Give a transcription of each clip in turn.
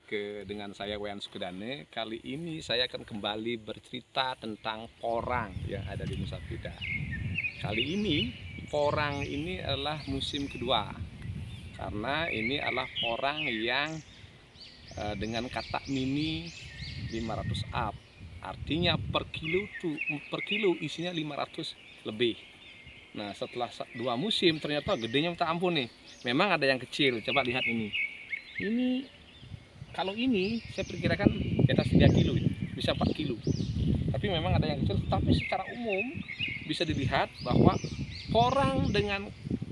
dengan saya Wayan Sukudane. Kali ini saya akan kembali bercerita tentang porang yang ada di Nusa Pida. Kali ini porang ini adalah musim kedua, karena ini adalah porang yang dengan katak mini 500 up. Artinya per kilo isinya 500 lebih. Nah, setelah 2 musim ternyata gedenya minta ampun nih. Memang ada yang kecil, coba lihat ini. Ini kalau ini saya perkirakan di atas 3 kilo, bisa 4 kilo. Tapi memang ada yang kecil, tapi secara umum bisa dilihat bahwa porang dengan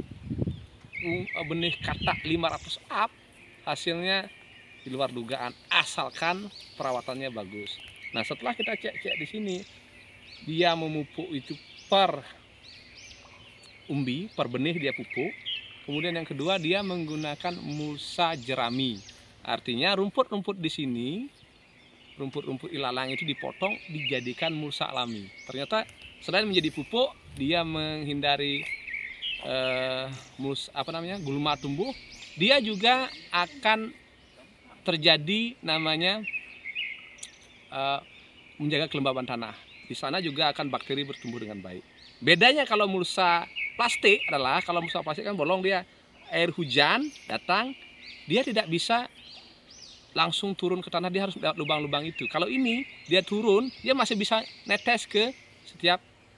benih katak 500 up hasilnya di luar dugaan, asalkan perawatannya bagus. Nah, setelah kita cek di sini, dia memupuk itu per umbi, per benih dia pupuk. Kemudian yang kedua, dia menggunakan mulsa jerami. Artinya rumput-rumput di sini, rumput-rumput ilalang itu dipotong dijadikan mulsa alami. Ternyata selain menjadi pupuk, dia menghindari gulma tumbuh. Dia juga akan terjadi namanya menjaga kelembaban tanah. Di sana juga akan bakteri bertumbuh dengan baik. Bedanya kalau mulsa plastik adalah, kalau mulsa plastik kan bolong, dia air hujan datang, dia tidak bisa langsung turun ke tanah, dia harus lewat lubang-lubang itu. Kalau ini dia turun, dia masih bisa netes ke setiap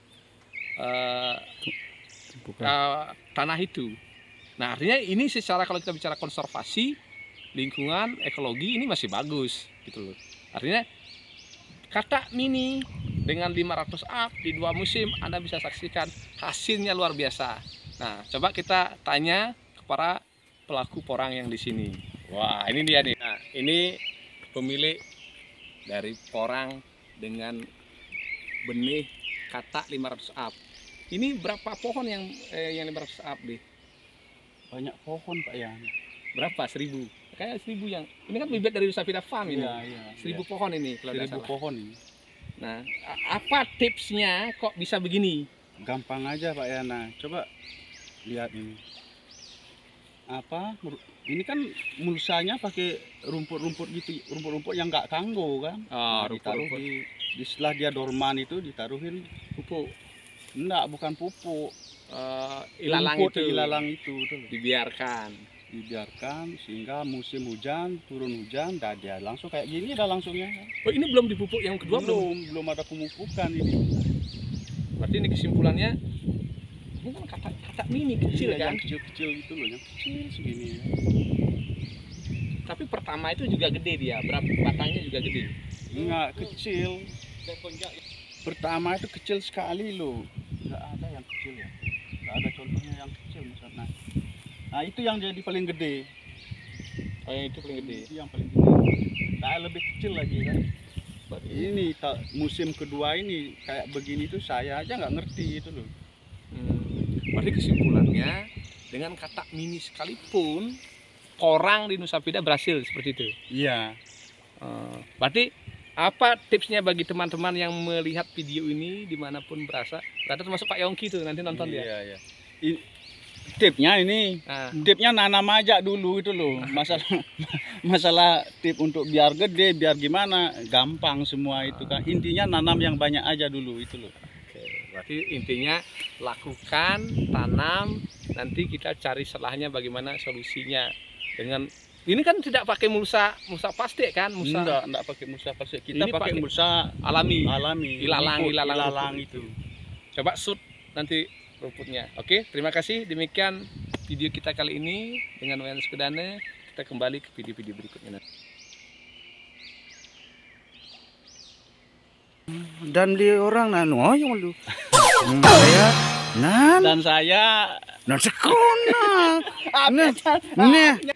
tanah itu. Nah, artinya ini secara, kalau kita bicara konservasi lingkungan, ekologi, ini masih bagus gitu loh. Artinya katak mini dengan 500 up di 2 musim, Anda bisa saksikan hasilnya luar biasa. Nah, coba kita tanya kepada pelaku porang yang di sini. Wah, ini dia nih. Nah, ini pemilik dari porang dengan benih katak 500 up. Ini berapa pohon yang 500 up nih? Banyak pohon, Pak ya. Berapa? 1000. Kayak 1000 yang ini kan bibit dari Nusa Pida Farm ini. Iya, 1000 pohon ini kalau 1000 pohon ini. Nah, apa tipsnya kok bisa begini? Gampang aja, Pak Yana. Coba lihat ini. Ini kan mulsanya pakai rumput-rumput gitu, rumput-rumput yang nggak kanggo kan. Rumput-rumput. Setelah dia dorman itu ditaruhin Pupuk. Enggak, bukan pupuk. Ilalang itu dibiarkan sehingga musim hujan, turun hujan, dia langsung kayak gini dah langsungnya. Oh, ini belum dipupuk yang kedua? Belum ada pemupukan ini. Berarti ini kesimpulannya, ini kan katak mini kecil kan? Yang kecil-kecil gitu loh, yang kecil segini. Tapi pertama itu juga gede dia, berapa batangnya juga gede? Enggak, kecil. Pertama itu kecil sekali loh. Enggak ada yang kecil ya. Enggak ada contohnya yang kecil misalnya. Nah, itu yang jadi paling gede. Oh, yang itu paling gede. Itu yang paling gede. Nah, lebih kecil lagi kan. Ini musim kedua ini kayak begini tuh saya aja nggak ngerti itu loh. Berarti kesimpulannya, dengan katak mini sekalipun porang di Nusa Pida berhasil seperti itu. Iya. Berarti apa tipsnya bagi teman-teman yang melihat video ini dimanapun berada, termasuk Pak Yongki tuh nanti nonton dia? Iya. Tipnya ini, tipnya nanam aja dulu itu loh. Masalah tip untuk biar gede, biar gimana, gampang semua itu kan. Intinya nanam yang banyak aja dulu itu loh. Oke, berarti intinya lakukan, tanam, nanti kita cari celahnya bagaimana solusinya. Dengan ini kan tidak pakai mulsa plastik kan? Enggak pakai mulsa plastik. Kita pakai mulsa alami. Ilalang itu. Coba shoot nanti rumputnya. Oke, terima kasih. Demikian video kita kali ini dengan Wayan Sukudane. Kita kembali ke video-video berikutnya. Dan beli orang yang lu. Saya dan saya sekolah. Nah.